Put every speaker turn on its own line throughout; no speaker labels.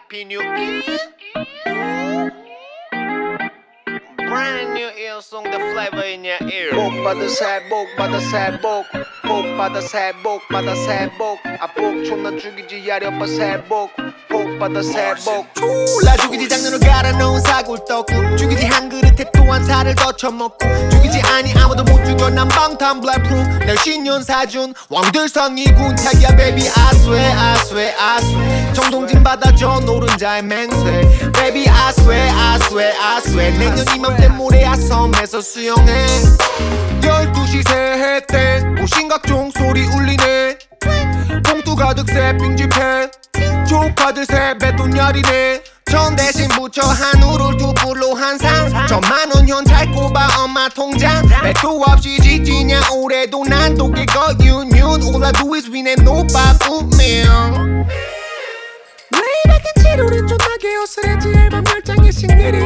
Happy New Year. Brand new ear song, the flavor in your ear. 복 받아 새해 복 받아 새해 복 받아 새해 복 받아 새해 복 아 복 존나 죽이지 야려봐 새해 복 받아 새해 복 나 죽이지 장르로 갈아놓은 사골떡국 죽이지 한 그릇에 또 한 살을 더 처먹고 죽이지 아니 아무도 못 죽여 난 방탄 블랙프루 날 신년 사준 왕들성이군 자기야 baby I swear I swear I swear 정동진 받아줘 노른자의 맹세 baby I swear I swear I swear 내년 이맘때 모래야 섬에서 수영해 12시 새해 때 오신각종 소리 울리네 봉투 가득 새 빙집해 조카들 세뱃돈 열이네 전 대신 붙여 한우를 두 불로 한상 1000만원 현찰 꼽아 엄마 통장 배도 없이 지지냐 올해도 난 도깨거 윤윤 All I do is win and 노바꾸며 레이블의 7월은 존나게 어스레지 앨범 10장에 싱글이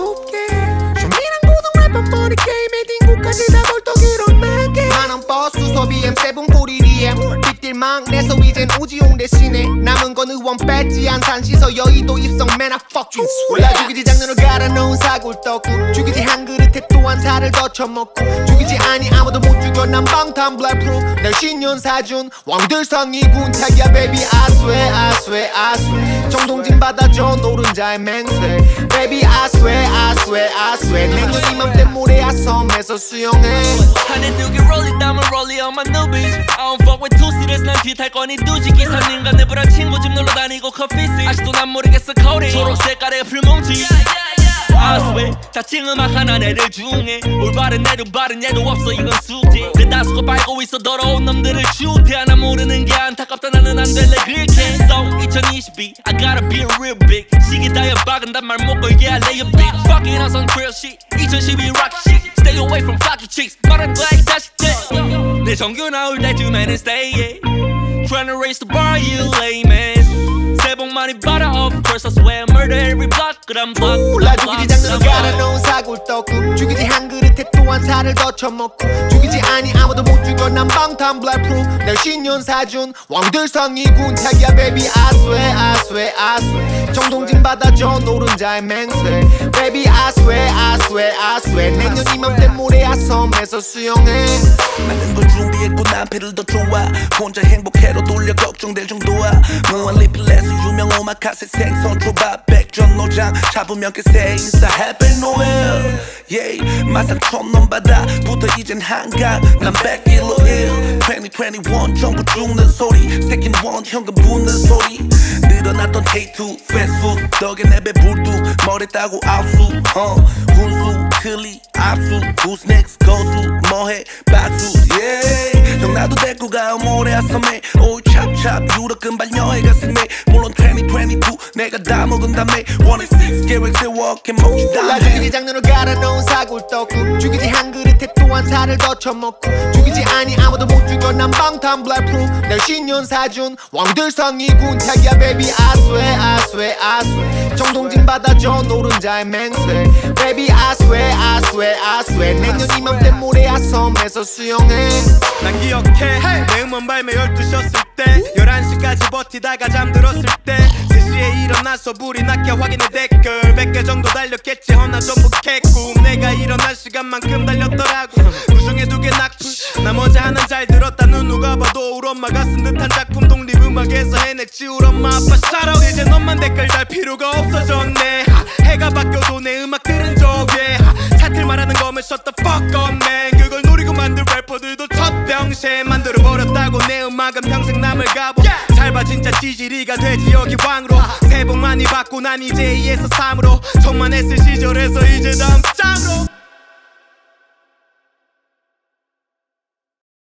19개 준비랑 고등 랩은 머리 게임에 딩고까지 다 벌떡이로 나게 만원 버스 수소 BM7 포리리엠 빗딜망 내서 이젠 오지용 대신에 남은 건 의원 뺐지 안산 씻어 여의도 입성 man I fuck you 나 죽이지 장르로 갈아놓은 사골떡국 죽이지 한 그릇에 또 한 살을 더 처먹고 죽이지 아니 아무도 못 죽여 난 방탄 블랙프루 날 신년 사준 왕들성이군 자기야 baby I swear I swear I swear 정동진 받아줘 노른자의 맹세 baby I swear I swear I swear 내년 이맘때 모래야 섬에서 수영해
하늘 두개 rolling 담은 rolling on my new bitch I don't fuck with two-seaters 난 뒤탈 거니 두지 기사님과 내부랑 친구 집 놀러 다니고 커피스 아직도 난 모르겠어 코딩 초록 색깔의 풀뭉치 I swear 자칭 음악 하나 내들 중에 올바른 애도 바른 애도 없어 이건 숙제 내 다수가 빨고 있어 더러운 놈들을 주대 하나 모르는 게 안타깝다 나는 안 될래 그렇게 So 2022 I gotta be real big 시기 다여 박은단 말 못 걸게 I lay a bitch Fucking on some real shit 2012 rock shit Stay away from flocky chicks 말한 거야 이 자식들 내 정규 나올 때쯤에는 stay yeah Trying to raise the bar you lame ass 새해 복 많이 받아 of course I swear murder every block 그럼
나 죽이지 장르로 갈아놓은 사골떡국 죽이지 한 그릇에 또 한 살을 더 처먹고 죽이지 아니 아무도 못 죽여 난 방탄 블랙프루 날 신년 사준 왕들성이군 자기야 baby I swear I swear I swear 정동진 받아줘 노른자의 맹세 baby I swear I swear I swear 내년 이맘때 모래야 섬에서 수영해
많은 걸 준비했고 난 패를 더 좋아 혼자 행복해로 돌려 걱정될 정도야 무한 리플레스 유명 오마카세 생선 초밥 백전 노장 잡으면 그새 인사 happy noel yeah 마산 촌놈 바다부터 이젠 한강 난 100kg 2021 정부 죽는 소리 세킨 원 현금 붓는 소리 늘어났던 K2 패스트푸드 덕에 내 배불뚝 머리 따고 압수 훈수 클리 압수 Who's next 고수 뭐해 박수 yeah 형 나도 데리고 가요 모래야 섬에 오이 찹찹 유럽 금발 여행 가슴에 물론 2022 내가 다 먹은 다음에 106 계획 세워 먹지 다음에
나 죽이지 장르로 갈아놓은 사골떡국 죽이지 한 그릇에 또 한 살을 더 처먹고 죽이지 아니 아무도 못 죽여 난 방탄 블랙프루 날 신년 사준 왕들성이군 자기야 baby I swear I swear I swear 정동진 받아줘 노른자의 맹세 baby I swear I swear I swear 내년 이맘때 모래야 섬에서 수영해
난 기억해 내 음원 발매 12시였을 때 11시까지 버티다가 잠들었을 때 3시에 일어나서 불이 나게 확인해 댓글 100개 정도 달렸겠지 허나 전부 개꿈 내가 일어날 시간만큼 달렸더라고 그중에 2개 낙풀 나머지 하나는 잘 들었다 누가 봐도 우리 엄마가 쓴 듯한 작품 독립음악에서 해냈지 우리 엄마 아빠 샤라웃 이제 너만 댓글 달 필요가 없어졌네 해가 바뀌어도 내 음악들은 저게 차틀 말하는 거면 shut the fuck up man 그걸 노리고 만들 래퍼들도 첫 병신 만들어버렸다고 내 음악은 평생 남을 가보 잘 봐 진짜 지지리가 되지 여기 왕으로 새해 복 많이 받고 난 이제 2에서 3으로 천만 했을 시절에서 이제 다음 장으로